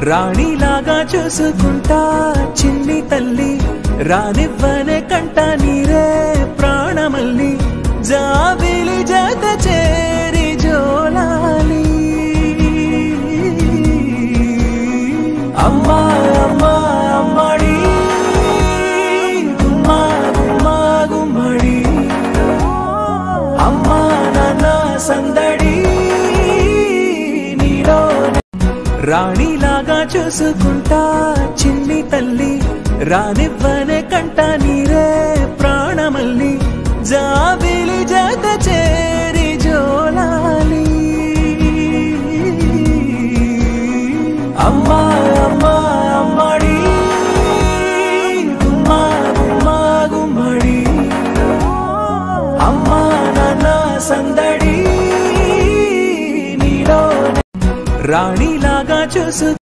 రాణిలాగా చూసుకుంటా చిన్ని తల్లి రానివ్వనే కంట నీరే ప్రాణమల్లి జాబిలి జత చేరి జోలాలి అమ్మా అమ్మా అమ్మడి గుమ్మా గుమ్మా గుమ్మడి అమ్మా నాన్న సందడి రాణిలాగా చూసుకుంటా చిన్ని తల్లి రానివ్వనే కంట నీరే ప్రాణమల్లి జాబిలి జత చేరి జోలాలి అమ్మా అమ్మా అమ్మడి గుమ్మా గుమ్మా గుమ్మడి అమ్మా నాన్న సందడి రాణిలాగా చూసు